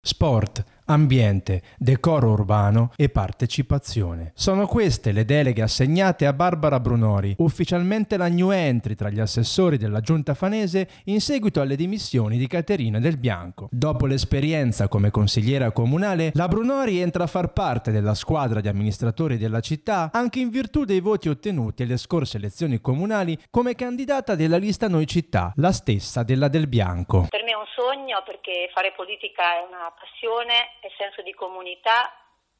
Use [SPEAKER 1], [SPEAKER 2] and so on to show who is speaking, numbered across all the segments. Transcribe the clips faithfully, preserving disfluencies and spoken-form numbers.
[SPEAKER 1] Sport, ambiente, decoro urbano e partecipazione. Sono queste le deleghe assegnate a Barbara Brunori, ufficialmente la new entry tra gli assessori della Giunta Fanese in seguito alle dimissioni di Caterina Del Bianco. Dopo l'esperienza come consigliera comunale, la Brunori entra a far parte della squadra di amministratori della città anche in virtù dei voti ottenuti alle scorse elezioni comunali come candidata della lista Noi Città, la stessa della Del Bianco.
[SPEAKER 2] Per me è un sogno perché fare politica è una passione, è senso di comunità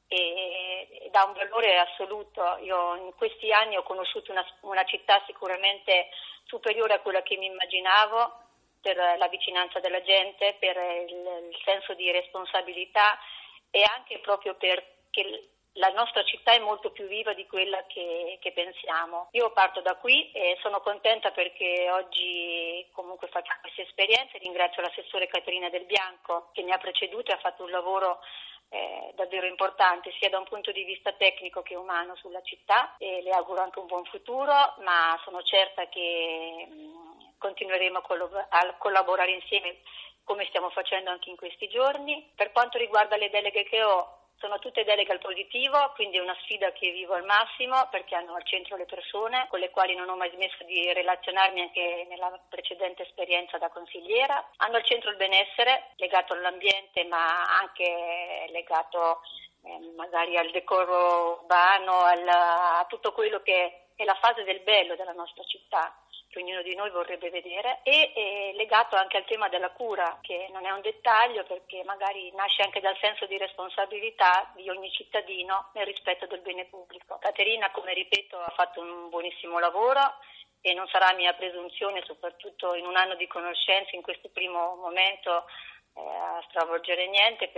[SPEAKER 2] e dà un valore assoluto. Io in questi anni ho conosciuto una, una città sicuramente superiore a quella che mi immaginavo per la vicinanza della gente, per il, il senso di responsabilità e anche proprio perché la nostra città è molto più viva di quella che, che pensiamo. Io parto da qui e sono contenta perché oggi comunque faccio queste esperienze. Ringrazio l'assessore Caterina Del Bianco che mi ha preceduto e ha fatto un lavoro eh, davvero importante sia da un punto di vista tecnico che umano sulla città e le auguro anche un buon futuro, ma sono certa che mh, continueremo a, collab- a collaborare insieme come stiamo facendo anche in questi giorni. Per quanto riguarda le deleghe che ho, sono tutte deleghe al positivo, quindi è una sfida che vivo al massimo perché hanno al centro le persone con le quali non ho mai smesso di relazionarmi anche nella precedente esperienza da consigliera. Hanno al centro il benessere legato all'ambiente ma anche legato eh, magari al decoro urbano, al, a tutto quello che è la fase del bello della nostra città, che ognuno di noi vorrebbe vedere, e è legato anche al tema della cura, che non è un dettaglio perché magari nasce anche dal senso di responsabilità di ogni cittadino nel rispetto del bene pubblico. Caterina, come ripeto, ha fatto un buonissimo lavoro e non sarà mia presunzione, soprattutto in un anno di conoscenza, in questo primo momento, eh, a stravolgere niente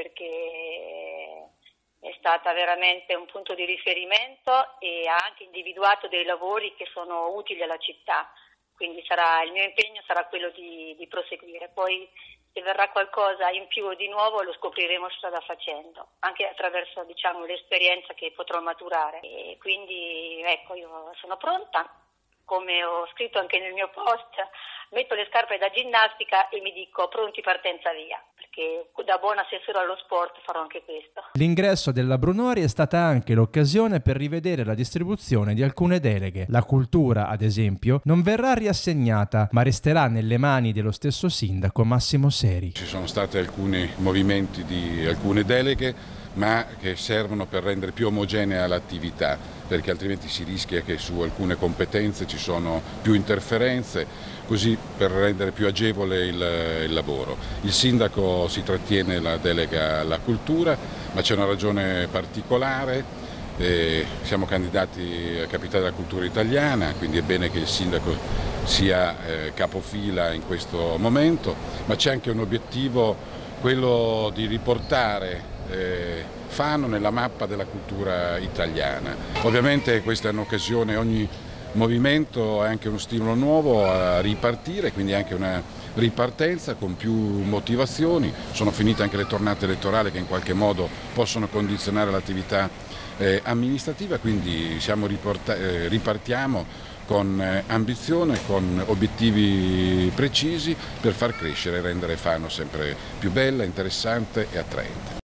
[SPEAKER 2] perché è stata veramente un punto di riferimento e ha anche individuato dei lavori che sono utili alla città. Quindi sarà, il mio impegno sarà quello di, di proseguire. Poi se verrà qualcosa in più o di nuovo lo scopriremo strada facendo, anche attraverso diciamo, l'esperienza che potrò maturare. E quindi ecco, io sono pronta, come ho scritto anche nel mio post, metto le scarpe da ginnastica e mi dico pronti, partenza via, perché da buon assessore allo sport farò anche questo.
[SPEAKER 1] L'ingresso della Brunori è stata anche l'occasione per rivedere la distribuzione di alcune deleghe. La cultura, ad esempio, non verrà riassegnata, ma resterà nelle mani dello stesso sindaco Massimo Seri.
[SPEAKER 3] Ci sono stati alcuni movimenti di alcune deleghe, ma che servono per rendere più omogenea l'attività, perché altrimenti si rischia che su alcune competenze ci sono più interferenze, così per rendere più agevole il, il lavoro. Il sindaco si trattiene la delega alla cultura, ma c'è una ragione particolare, eh, siamo candidati a capitale della cultura italiana, quindi è bene che il sindaco sia eh, capofila in questo momento, ma c'è anche un obiettivo, quello di riportare Eh, Fano nella mappa della cultura italiana. Ovviamente questa è un'occasione, ogni movimento è anche uno stimolo nuovo a ripartire, quindi anche una ripartenza con più motivazioni. Sono finite anche le tornate elettorali che in qualche modo possono condizionare l'attività eh, amministrativa, quindi siamo eh, ripartiamo con eh, ambizione, con obiettivi precisi per far crescere e rendere Fano sempre più bella, interessante e attraente.